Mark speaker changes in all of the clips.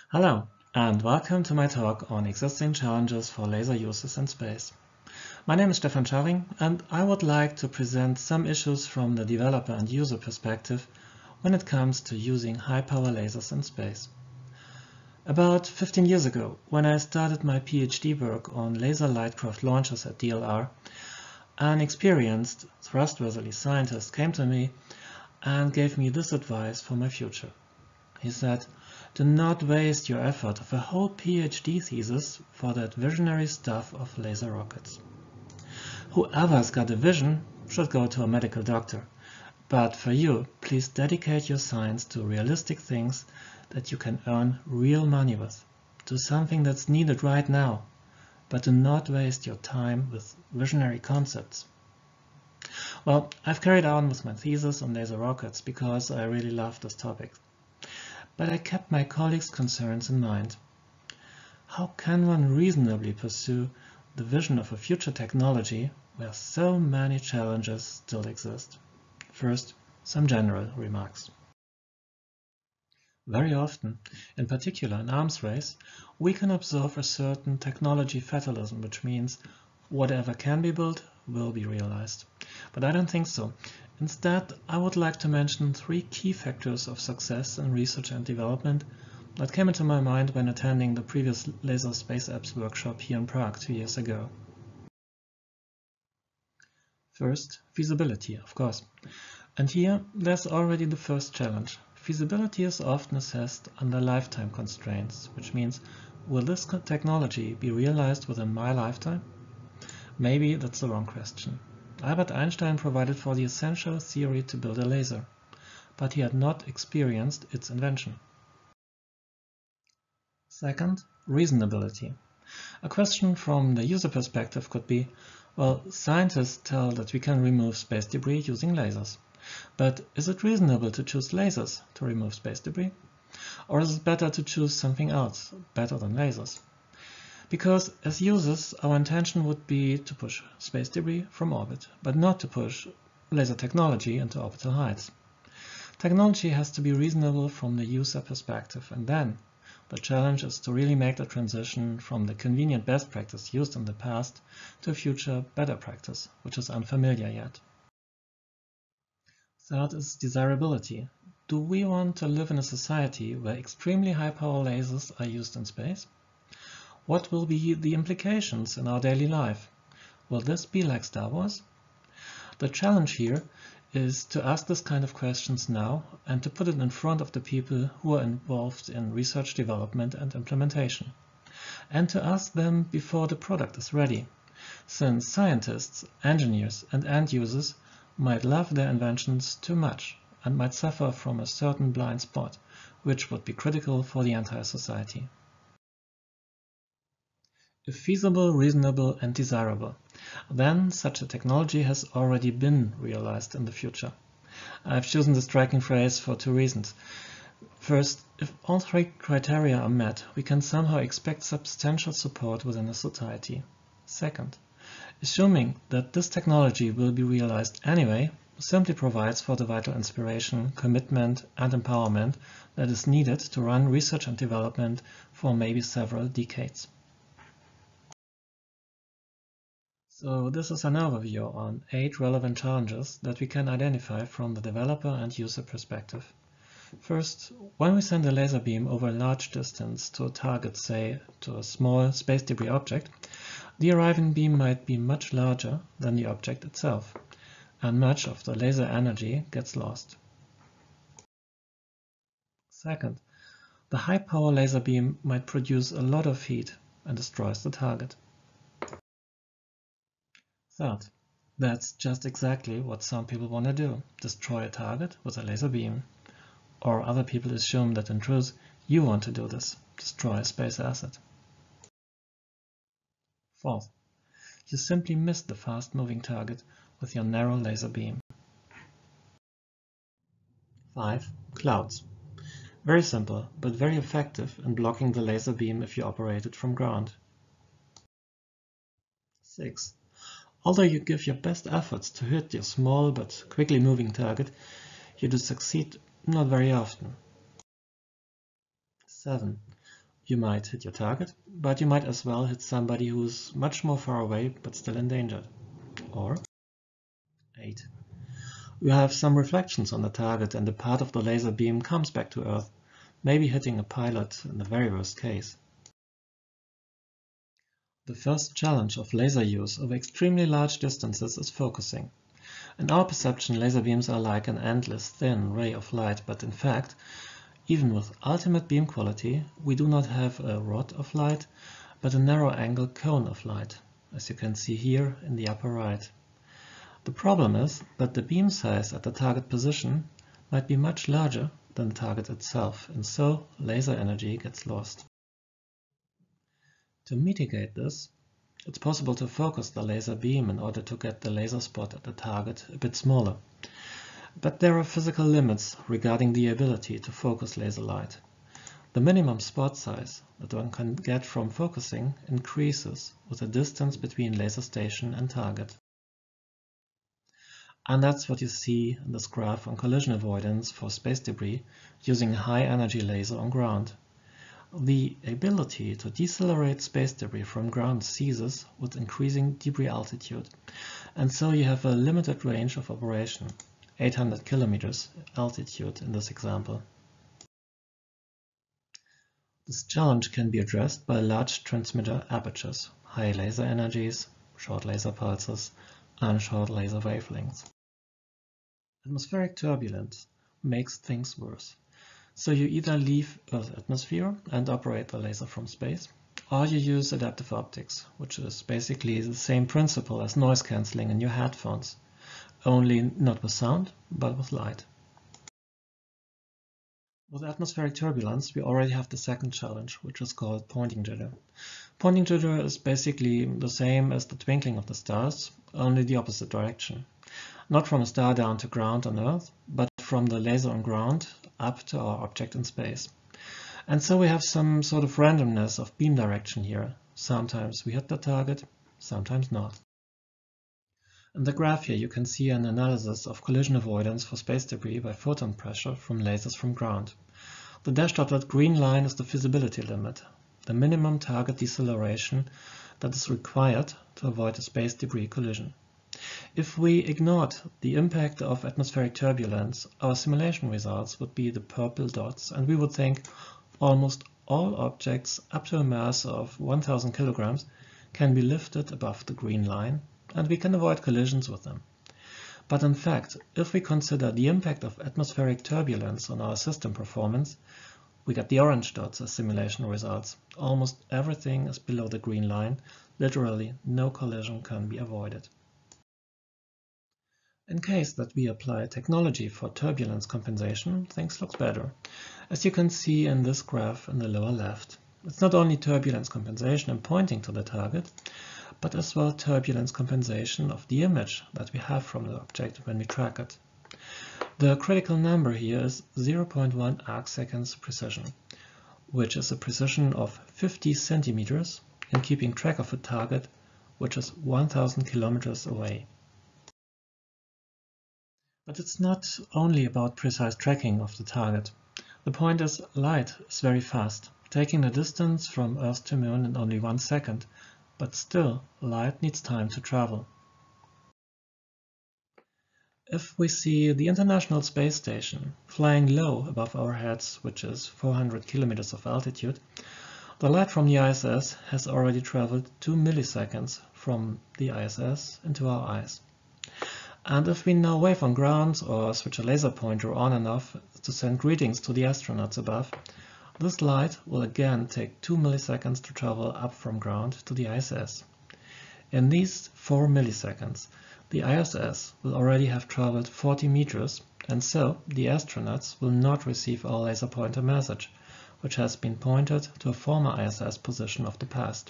Speaker 1: Hello, and welcome to my talk on existing challenges for laser users in space. My name is Stefan Scharing, and I would like to present some issues from the developer and user perspective when it comes to using high-power lasers in space. About 15 years ago, when I started my PhD work on laser lightcraft launchers at DLR, an experienced, trustworthy scientist came to me and gave me this advice for my future. He said, "Do not waste your effort of a whole PhD thesis for that visionary stuff of laser rockets. Whoever's got a vision should go to a medical doctor, but for you, please dedicate your science to realistic things that you can earn real money with. Do something that's needed right now, but do not waste your time with visionary concepts." Well, I've carried on with my thesis on laser rockets because I really love this topic. But I kept my colleagues' concerns in mind. How can one reasonably pursue the vision of a future technology where so many challenges still exist? First, some general remarks. Very often, in particular in arms race, we can observe a certain technology fatalism, which means whatever can be built will be realized. But I don't think so. Instead, I would like to mention three key factors of success in research and development that came into my mind when attending the previous Laser Space Apps workshop here in Prague 2 years ago. First, feasibility, of course. And here, there's already the first challenge. Feasibility is often assessed under lifetime constraints, which means, will this technology be realized within my lifetime? Maybe that's the wrong question. Albert Einstein provided for the essential theory to build a laser, but he had not experienced its invention. Second, reasonability. A question from the user perspective could be, well, scientists tell that we can remove space debris using lasers, but is it reasonable to choose lasers to remove space debris? Or is it better to choose something else, better than lasers? Because as users, our intention would be to push space debris from orbit, but not to push laser technology into orbital heights. Technology has to be reasonable from the user perspective, and then the challenge is to really make the transition from the convenient best practice used in the past to a future better practice, which is unfamiliar yet. Third is desirability. Do we want to live in a society where extremely high-power lasers are used in space? What will be the implications in our daily life? Will this be like Star Wars? The challenge here is to ask this kind of questions now and to put it in front of the people who are involved in research, development and implementation. And to ask them before the product is ready, since scientists, engineers and end users might love their inventions too much and might suffer from a certain blind spot, which would be critical for the entire society. If feasible, reasonable and desirable, then such a technology has already been realized in the future. I've chosen the striking phrase for two reasons. First, if all three criteria are met, we can somehow expect substantial support within a society. Second, assuming that this technology will be realized anyway, simply provides for the vital inspiration, commitment and empowerment that is needed to run research and development for maybe several decades. So this is an overview on 8 relevant challenges that we can identify from the developer and user perspective. First, when we send a laser beam over a large distance to a target, say to a small space debris object, the arriving beam might be much larger than the object itself, and much of the laser energy gets lost. Second, the high-power laser beam might produce a lot of heat and destroys the target. Third, that's just exactly what some people want to do, destroy a target with a laser beam. Or other people assume that in truth you want to do this, destroy a space asset. Fourth, you simply miss the fast-moving target with your narrow laser beam. 5. Clouds. Very simple, but very effective in blocking the laser beam if you operate it from ground. 6. Although you give your best efforts to hit your small but quickly moving target, you do succeed not very often. 7. You might hit your target, but you might as well hit somebody who's much more far away but still endangered. Or 8. You have some reflections on the target and a part of the laser beam comes back to Earth, maybe hitting a pilot in the very worst case. The first challenge of laser use over extremely large distances is focusing. In our perception, laser beams are like an endless thin ray of light, but in fact, even with ultimate beam quality, we do not have a rod of light, but a narrow angle cone of light, as you can see here in the upper right. The problem is that the beam size at the target position might be much larger than the target itself, and so laser energy gets lost. To mitigate this, it's possible to focus the laser beam in order to get the laser spot at the target a bit smaller. But there are physical limits regarding the ability to focus laser light. The minimum spot size that one can get from focusing increases with the distance between laser station and target. And that's what you see in this graph on collision avoidance for space debris using a high-energy laser on ground. The ability to decelerate space debris from ground ceases with increasing debris altitude, and so you have a limited range of operation, 800 kilometers altitude in this example. This challenge can be addressed by large transmitter apertures, high laser energies, short laser pulses, and short laser wavelengths. Atmospheric turbulence makes things worse. So you either leave Earth's atmosphere and operate the laser from space, or you use adaptive optics, which is basically the same principle as noise cancelling in your headphones, only not with sound, but with light. With atmospheric turbulence, we already have the second challenge, which is called pointing jitter. Pointing jitter is basically the same as the twinkling of the stars, only the opposite direction. Not from a star down to ground on Earth, but from the laser on ground up to our object in space. And so we have some sort of randomness of beam direction here. Sometimes we hit the target, sometimes not. In the graph here you can see an analysis of collision avoidance for space debris by photon pressure from lasers from ground. The dashed dotted green line is the feasibility limit, the minimum target deceleration that is required to avoid a space debris collision. If we ignored the impact of atmospheric turbulence, our simulation results would be the purple dots, and we would think almost all objects up to a mass of 1000 kilograms can be lifted above the green line, and we can avoid collisions with them. But in fact, if we consider the impact of atmospheric turbulence on our system performance, we get the orange dots as simulation results. Almost everything is below the green line. Literally, no collision can be avoided. In case that we apply technology for turbulence compensation, things look better. As you can see in this graph in the lower left, it's not only turbulence compensation and pointing to the target, but as well turbulence compensation of the image that we have from the object when we track it. The critical number here is 0.1 arcseconds precision, which is a precision of 50 centimeters in keeping track of a target which is 1000 kilometers away. But it's not only about precise tracking of the target. The point is, light is very fast, taking the distance from Earth to Moon in only 1 second, but still, light needs time to travel. If we see the International Space Station flying low above our heads, which is 400 kilometers of altitude, the light from the ISS has already traveled 2 milliseconds from the ISS into our eyes. And if we now wave on ground or switch a laser pointer on and off to send greetings to the astronauts above, this light will again take 2 milliseconds to travel up from ground to the ISS. In these 4 milliseconds, the ISS will already have traveled 40 meters, and so the astronauts will not receive our laser pointer message, which has been pointed to a former ISS position of the past.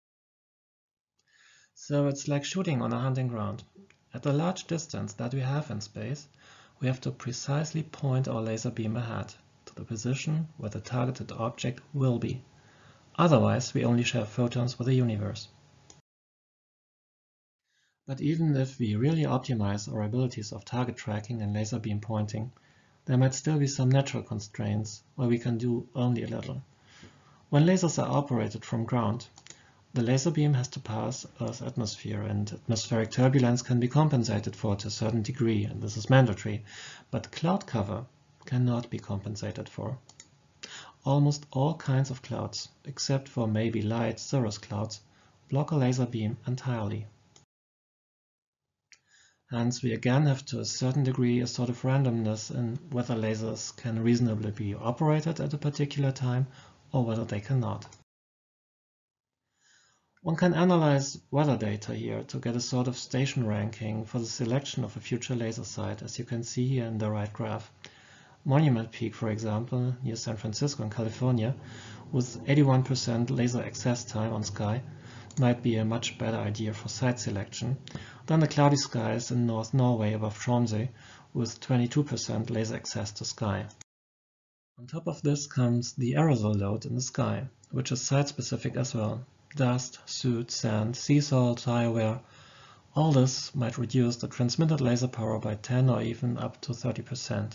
Speaker 1: So it's like shooting on a hunting ground. At the large distance that we have in space, we have to precisely point our laser beam ahead to the position where the targeted object will be. Otherwise, we only share photons with the universe. But even if we really optimize our abilities of target tracking and laser beam pointing, there might still be some natural constraints where we can do only a little. When lasers are operated from ground, the laser beam has to pass Earth's atmosphere, and atmospheric turbulence can be compensated for to a certain degree, and this is mandatory, but cloud cover cannot be compensated for. Almost all kinds of clouds, except for maybe light cirrus clouds, block a laser beam entirely. Hence, we again have to a certain degree a sort of randomness in whether lasers can reasonably be operated at a particular time or whether they cannot. One can analyze weather data here to get a sort of station ranking for the selection of a future laser site, as you can see here in the right graph. Monument Peak, for example, near San Francisco in California, with 81% laser access time on sky, might be a much better idea for site selection than the cloudy skies in North Norway above Tromsø with 22% laser access to sky. On top of this comes the aerosol load in the sky, which is site-specific as well. Dust, soot, sand, sea salt, tire wear, all this might reduce the transmitted laser power by 10 or even up to 30%.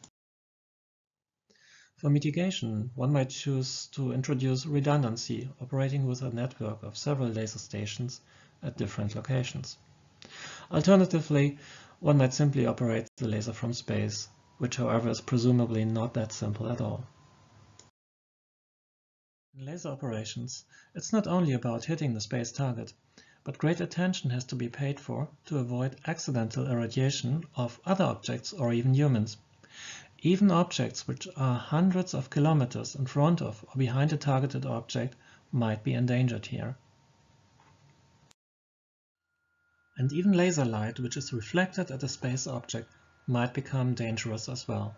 Speaker 1: For mitigation, one might choose to introduce redundancy, operating with a network of several laser stations at different locations. Alternatively, one might simply operate the laser from space, which however is presumably not that simple at all. In laser operations, it's not only about hitting the space target, but great attention has to be paid for to avoid accidental irradiation of other objects or even humans. Even objects which are hundreds of kilometers in front of or behind a targeted object might be endangered here. And even laser light which is reflected at a space object might become dangerous as well.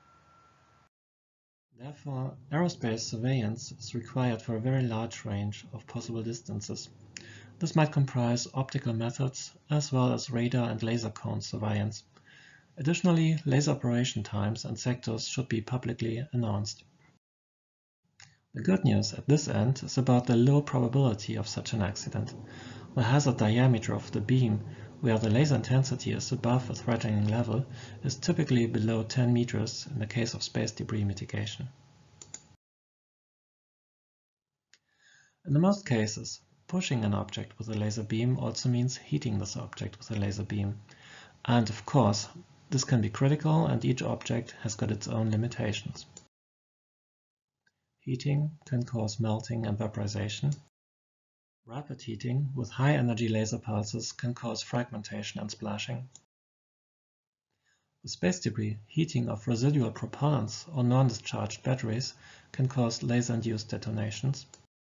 Speaker 1: Therefore, aerospace surveillance is required for a very large range of possible distances. This might comprise optical methods as well as radar and laser cone surveillance. Additionally, laser operation times and sectors should be publicly announced. The good news at this end is about the low probability of such an accident. The hazard diameter of the beam, where the laser intensity is above a threatening level, is typically below 10 meters in the case of space debris mitigation. In the most cases, pushing an object with a laser beam also means heating this object with a laser beam. And of course, this can be critical, and each object has got its own limitations. Heating can cause melting and vaporization. Rapid heating with high-energy laser pulses can cause fragmentation and splashing. With space debris, heating of residual propellants or non-discharged batteries can cause laser-induced detonations.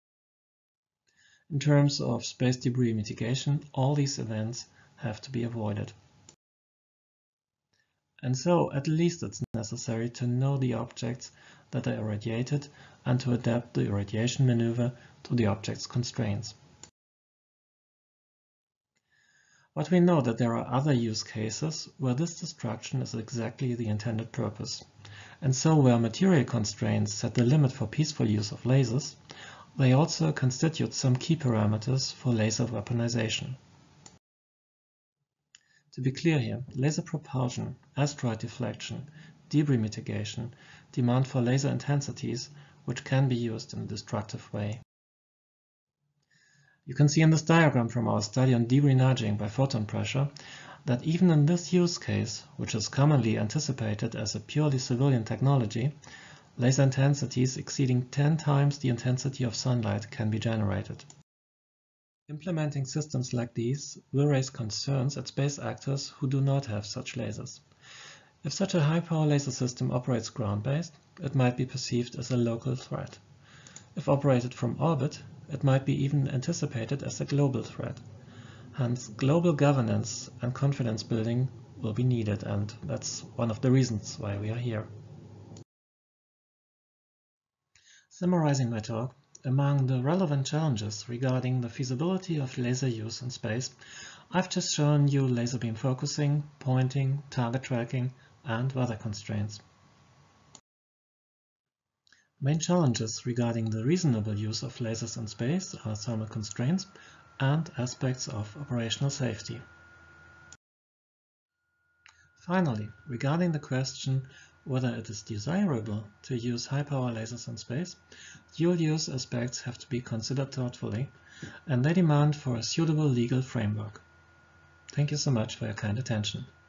Speaker 1: In terms of space debris mitigation, all these events have to be avoided. And so, at least it's necessary to know the objects that are irradiated and to adapt the irradiation maneuver to the object's constraints. But we know that there are other use cases where this destruction is exactly the intended purpose. And so where material constraints set the limit for peaceful use of lasers, they also constitute some key parameters for laser weaponization. To be clear here, laser propulsion, asteroid deflection, debris mitigation demand for laser intensities which can be used in a destructive way. You can see in this diagram from our study on debris nudging by photon pressure that even in this use case, which is commonly anticipated as a purely civilian technology, laser intensities exceeding 10 times the intensity of sunlight can be generated. Implementing systems like these will raise concerns at space actors who do not have such lasers. If such a high-power laser system operates ground-based, it might be perceived as a local threat. If operated from orbit, it might be even anticipated as a global threat. Hence, global governance and confidence building will be needed, and that's one of the reasons why we are here. Summarizing my talk, among the relevant challenges regarding the feasibility of laser use in space, I've just shown you laser beam focusing, pointing, target tracking, and weather constraints. Main challenges regarding the reasonable use of lasers in space are thermal constraints and aspects of operational safety. Finally, regarding the question whether it is desirable to use high-power lasers in space, dual-use aspects have to be considered thoughtfully, and they demand for a suitable legal framework. Thank you so much for your kind attention.